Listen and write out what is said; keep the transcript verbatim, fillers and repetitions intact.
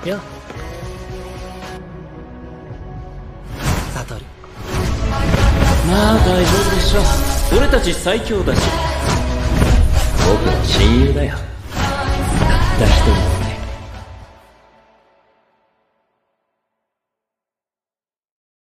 よ。サトル。 まあ大丈夫でしょ。俺たち最強だし。僕の親友だよ。たった一人。